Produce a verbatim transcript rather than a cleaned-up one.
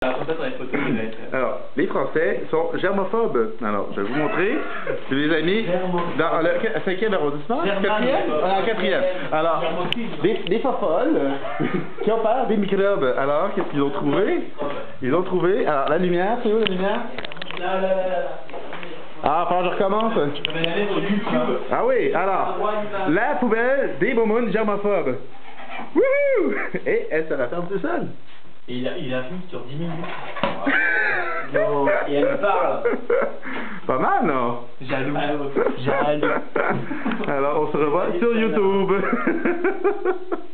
Alors, les Français sont germophobes. Alors, je vais vous montrer. Je les ai mis dans le cinquième arrondissement. Quatrième? Ah, quatrième. Alors, des, des fofolles qui ont peur des microbes. Alors, qu'est-ce qu'ils ont trouvé? Ils ont trouvé. Alors, la lumière, c'est où la lumière? Là, là, là, là. Ah, enfin, je recommence. Ah oui, alors, la poubelle des boumounes germophobes. Wouhou! Et elle se referme tout seul. Et il a, il a vu sur dix minutes. Non, et elle parle. Pas mal, non? Jaloux. Jaloux. Alors, on se revoit sur YouTube.